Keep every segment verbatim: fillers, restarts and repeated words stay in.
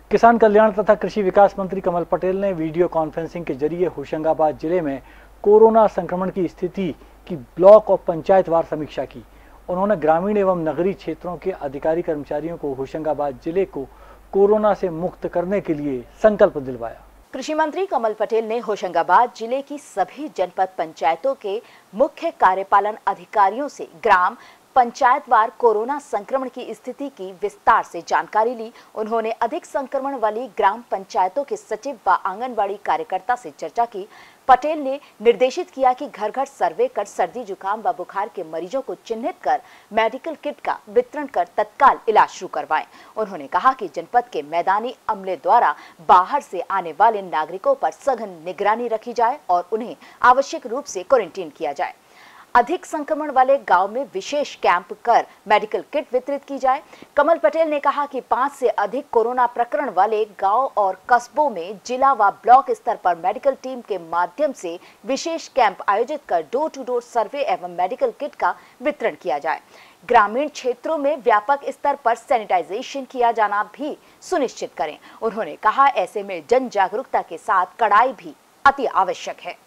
किसान कल्याण तथा कृषि विकास मंत्री कमल पटेल ने वीडियो कॉन्फ्रेंसिंग के जरिए होशंगाबाद जिले में कोरोना संक्रमण की स्थिति की ब्लॉक और पंचायतवार समीक्षा की। उन्होंने ग्रामीण एवं नगरीय क्षेत्रों के अधिकारी कर्मचारियों को होशंगाबाद जिले को कोरोना से मुक्त करने के लिए संकल्प दिलवाया। कृषि मंत्री कमल पटेल ने होशंगाबाद जिले की सभी जनपद पंचायतों के मुख्य कार्यपालन अधिकारियों से ग्राम पंचायतवार कोरोना संक्रमण की स्थिति की विस्तार से जानकारी ली। उन्होंने अधिक संक्रमण वाली ग्राम पंचायतों के सचिव व आंगनबाड़ी कार्यकर्ता से चर्चा की। पटेल ने निर्देशित किया कि घर घर सर्वे कर सर्दी जुकाम व बुखार के मरीजों को चिन्हित कर मेडिकल किट का वितरण कर तत्काल इलाज शुरू करवाएं। उन्होंने कहा कि जनपद के मैदानी अमले द्वारा बाहर से आने वाले नागरिकों पर सघन निगरानी रखी जाए और उन्हें आवश्यक रूप से क्वारंटीन किया जाए। अधिक संक्रमण वाले गांव में विशेष कैंप कर मेडिकल किट वितरित की जाए। कमल पटेल ने कहा कि पांच से अधिक कोरोना प्रकरण वाले गांव और कस्बों में जिला व ब्लॉक स्तर पर मेडिकल टीम के माध्यम से विशेष कैंप आयोजित कर डोर टू डोर सर्वे एवं मेडिकल किट का वितरण किया जाए। ग्रामीण क्षेत्रों में व्यापक स्तर पर सैनिटाइजेशन किया जाना भी सुनिश्चित करें। उन्होंने कहा ऐसे में जन जागरूकता के साथ कड़ाई भी अति आवश्यक है।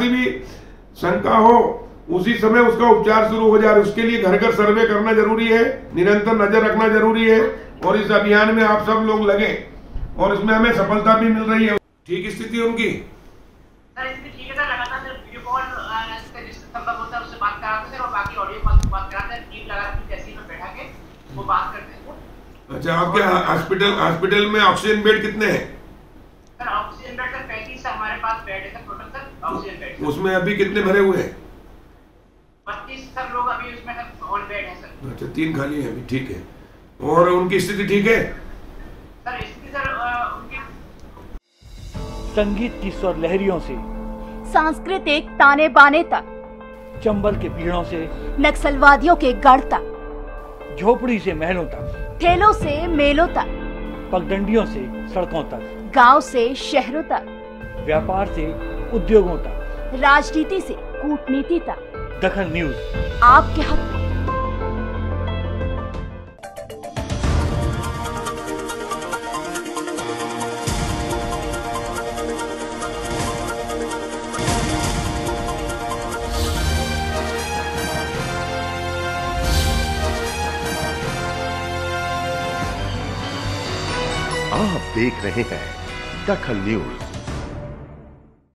शंका हो उसी समय उसका उपचार शुरू हो जाए, उसके लिए घर घर सर्वे करना जरूरी है, निरंतर नजर रखना जरूरी है और इस अभियान में आप सब लोग लगे और इसमें हमें सफलता भी मिल रही है। ठीक स्थिति उनकी सर, इसमें ठीक है सर, लगातार सर वीडियो कॉल जिससे संपर्क होता है उससे बात कराते हैं और बाकी ऑडियो कॉल से बात कराते हैं, टीम लगा के तहसील में बैठा के वो बात करते हैं। अच्छा, आपके हॉस्पिटल हॉस्पिटल में ऑक्सीजन बेड कितने हैं? सर ऑक्सीजन बेड सर पैंतीस हमारे पास बेड है sir total sir oxygen bed. उसमें अभी कितने भरे हुए हैं? बत्तीस सर लोग अभी उसमें सर हॉल बेड है सर। अच्छा, तीन खाली है अभी, ठीक है। और उनकी स्थिति ठीक है सर? स्थिति सर उनकी संगीत की स्वर लहरियों से सांस्कृतिक ताने बाने तक, चंबल के पीड़ों से नक्सलवादियों के गढ़ तक, झोपड़ी से महलों तक, ठेलों से मेलों तक, पगडंडियों से सड़कों तक, गांव से शहरों तक, व्यापार से उद्योगों तक, राजनीति से कूटनीति तक, दखल न्यूज आपके हाथ में। आप देख रहे हैं दखल न्यूज।